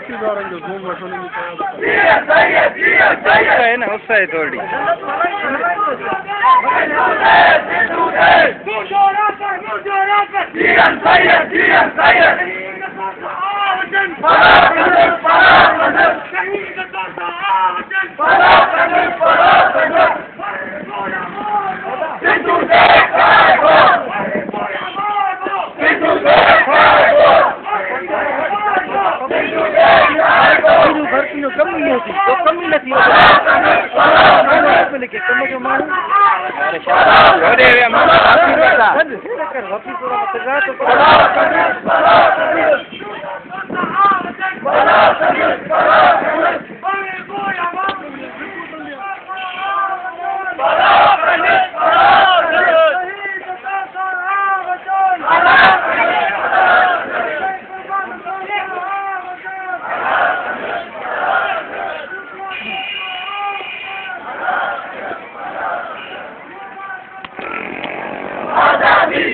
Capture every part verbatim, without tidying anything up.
है ना उससे है थोड़ी कमी होती तो कमी नहीं होती लेकिन कम जो मारू अरे शाबाश हो रे वे मामा वापस कर वापस पूरा मत तो आजादी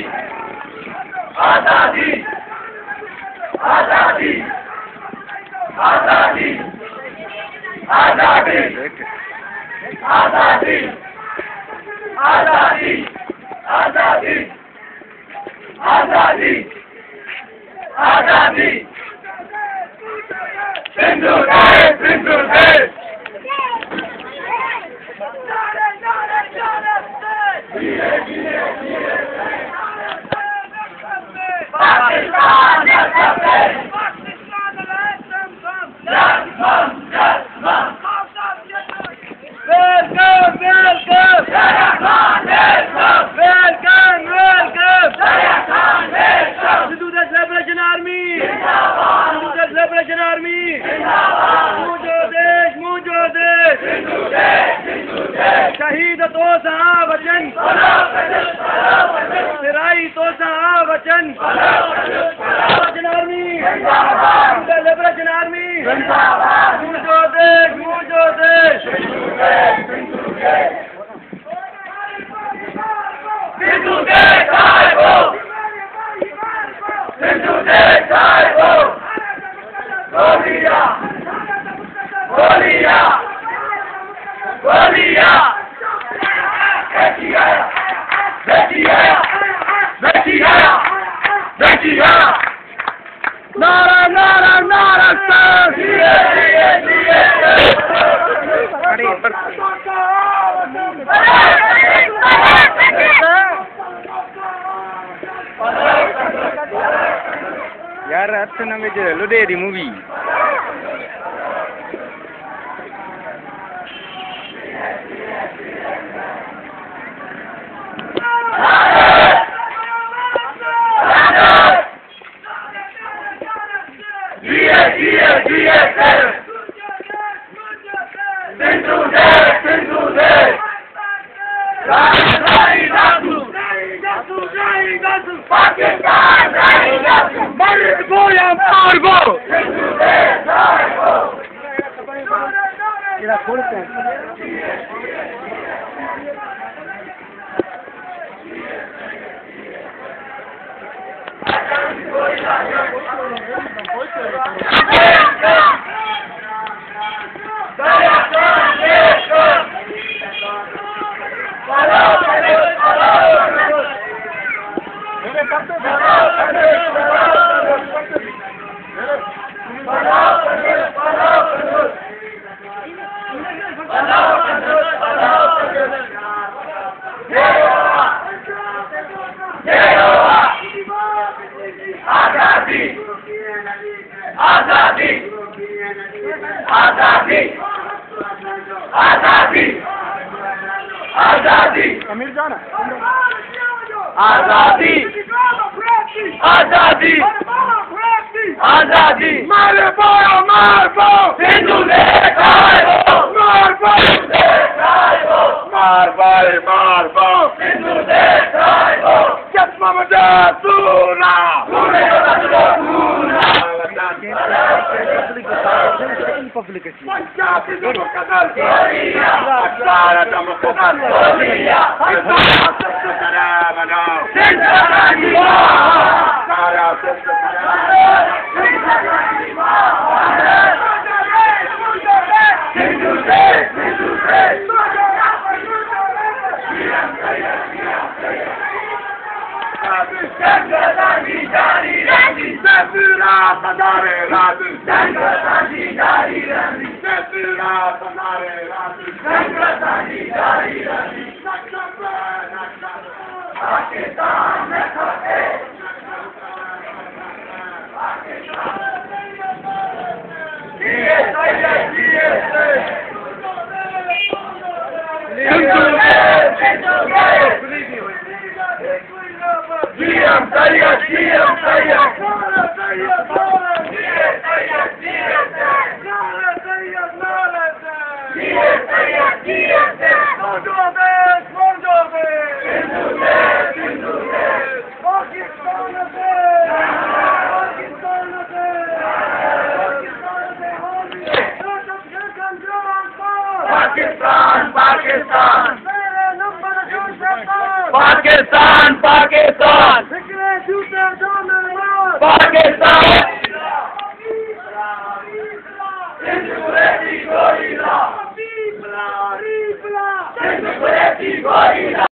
आजादी आजादी आजादी आजादी आजादी आजादी आजादी आजादी आजादी सिंधु देश सिंधु देश शहीद तो सहा वचन सिराई तो सहा वचन लिबरेशन आर्मी लिबरेशन आर्मी मुझो देश मुझो देश सिंधु देश आएगो सिंधु देश आएगो गोलिया गोलिया गोलिया Betty Haya! Betty Haya! Betty Haya! Betty Haya! Nara Nara Nara sir! Diye diye diye यार अच्छा ना मुझे लुडे दी movie Sindu Desh, Sindu Desh, Pakistan, Margo ya Margo. Sindu Desh, Margo. Ira खोलते हैं आजादी आजादी आजादी आजादी आजादी अमीर जान आजादी आजादी आजादी मारे बोलो मार बो सिंधु देश आएगो मार बो मार बारे मार बो सिंधु देश आएगो चश्मा मजा सूना सूने का सूना पब्लिक है पंजाब के लोग कदर सारा दम कदर सारा बनाओ सारा रहती, जंगलाची जारी रहती, जंगला हजारे रहती, जंगलाची जारी रहती, जंगला हजारे रहती, जंगलाची जारी रहती, पाकिस्तान में खपे, जिए सैयद जिए जिंदुगे जिंदुगे जीएम सैयद जीएम सैयद जिए सैयद जिए जिए सैयद जिए जिंदुगे जिंदुगे जिंदुगे जिंदुगे पाकिस्तान से पाकिस्तान से पाकिस्तान पाकिस्तान पाकिस्तान पाकिस्तान पाकिस्तान